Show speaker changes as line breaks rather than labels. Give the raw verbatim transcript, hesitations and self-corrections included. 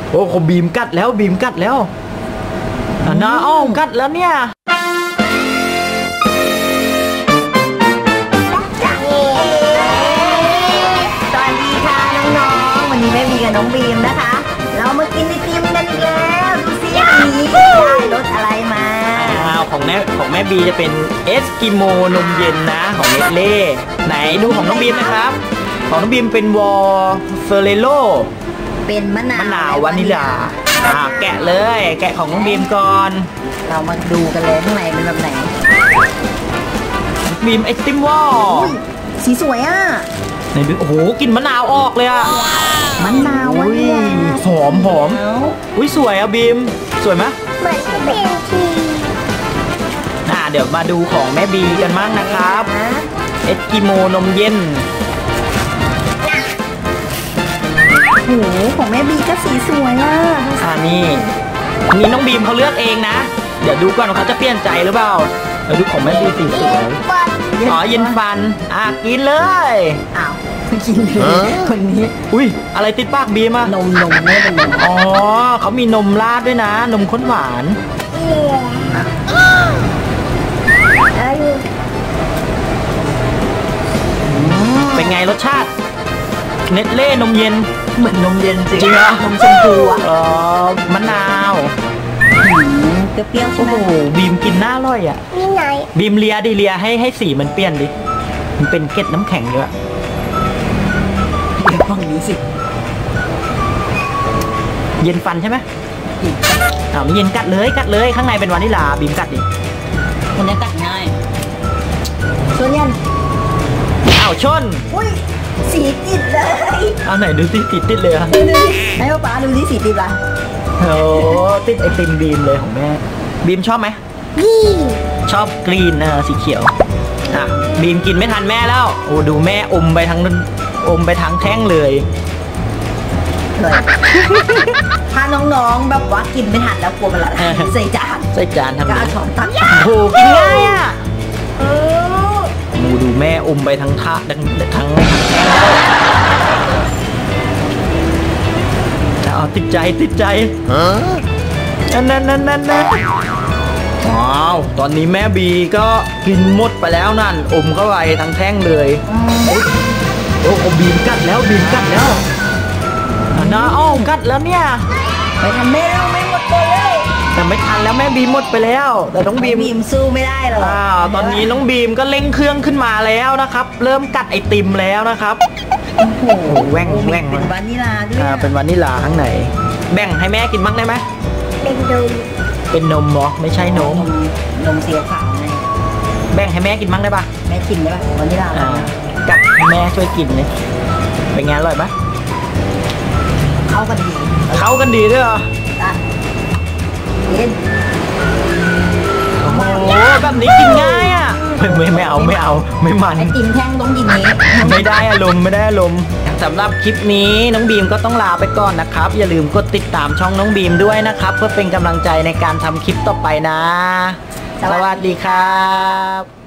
โอ้โหบีมกัดแล้วบีมกัดแล้วน้าอ้อมกัดแล้วเนี่ย
สวัสดีค่ะน้องๆวันนี้แม่บีกับน้องบีมนะคะเรามากินไอติมกันอีกแล้วดูสิวันนี้ได้รสอะไรมา
อ้าวของแม่ของแม่บีจะเป็นเอสกิโมนมเย็นนะของเนสเล่ไหนดูของน้องบีมนะครับของน้องบีมเป็นวอลเฟอร์เรโล
เป็นมะนาว
มะนาววานิลาอ่าแกะเลยแกะของน้องบีมก่อน
เรามาดูกันเลยข้างในเป็นแบบไหน
บีมไอติมวอล
สีสวยอ่ะ
ไหนดูโอ้โหกลิ่นมะนาวออกเลยอ่ะ
มะนาว
หอมหอมอุ้ยสวยอ่ะบีมสวยไหม
เหมือนเป็นที
อ่าเดี๋ยวมาดูของแม่บีกันบ้างนะครับเอสกิโมนมเย็น
โอ้โหของแม่บีก็สีสวยอ่ะ
อ่านี่นี่น้องบีมเขาเลือกเองนะเดี๋ยวดูก่อนว่าเขาจะเปลี่ยนใจหรือเปล่าเดี๋ยวดูของแม่บีสีสวยอ๋อเย็นฟันอ่ะกินเลย
อ้าวกินเลยคนนี้
อุ้ยอะไรติดปากบีมอะ
นมนมไม่เป็นนม
อ๋อเขามีนมราดด้วยนะนมข้นหวานเป็นไงรสชาติเนสเล่นมเย็น
เหมือนนมเย็นจริง
จริงเหรอน
มชมพูอ่ะ
อ๋อมะนาว
เปรี้ยวใช่ไหม
โอ้โหบีมกินน่าอร่อยอ่ะ
นี่ไง
บีมเลียดิเลียให้ให้สีมันเปลี่ยนดิมันเป็นเกล็ดน้ำแข็งเยอะ
เดี๋ยวฟังนี้สิ
เย็นฟันใช่ไหมอ้าวไม่เย็นกัดเลยกัดเลยข้างในเป็นวานิลาบีมกัดดิ
คนนี้กัดง่ายชนยัน
อ้าวชน
อุ้ยสีติดเลย
เอาไหนดูสิติดติดเลยอะ
ให้ป๊าดูสิสีติดละ
โอ้ติดไอติมบีมเลยของแม่บีมชอบไหมชอบกรีนนะสีเขียวอ่ะบีมกินไม่ทันแม่แล้วโอ้ดูแม่อมไปทั้งอมไปทั้งแท่งเลย
เลยถ้าน้องๆแบบว่ากินไม่ทันแล้วกลัวมันละใส่จาน
ใส่จานทำไง
ก็ช้อนตัก
โอ้กินง่ายอ่ะดูดูแม่อมไปทั้งท่าทั้งทั้งเอาติดใจติดใจนั่นนั่นนั่นนั่นว้าวตอนนี้แม่บีก็กินหมดไปแล้วนั่นอมเข้าไปทั้งแท่งเลยโอ้โหบีมกัดแล้วบีมกัดแล้วน้าอ้อมกัดแล้วเนี่ย
ไปทำแม่แล้วไม่หมดเลย
แต่ไม่ทันแล้วแม่บีมหมดไปแล้วแต่น้องบีม
บีมสู้ไม่ได้หรอก
อ่าตอนนี้น้องบีมก็เร่งเครื่องขึ้นมาแล้วนะครับเริ่มกัดไอติมแล้วนะครับ
โอ้โห
แหว่งแหว่ง
เป็นวานิลาด้วย
อ่าเป็นวานิลาข้างในแบ่งให้แม่กินบ้างได้ไหม
เป็นนม
เป็นนมเหรอไม่ใช่นม
นมสีขาวไง
แบ่งให้แม่กินบ้างได้ปะ
แม่กินได้ปะวานิลา
อ่ากัดแม่ช่วยกินเลยเป็นไงอร่อยปะ
เข้ากันดี
เข้ากันดีด้วยเหรอ
กิน
โอ้โหแบบนี้กินง่ายอ่ะไม่ไม่ไม่เอาไม่เอาไม่มัน
ไอติมแท่งต้องกินนี้
ไม่ได้อารมณ์ไม่ได้อารมณ์สำหรับคลิปนี้น้องบีมก็ต้องลาไปก่อนนะครับอย่าลืมกดติดตามช่องน้องบีมด้วยนะครับเพื่อเป็นกำลังใจในการทำคลิปต่อไปนะสวัสดีครับ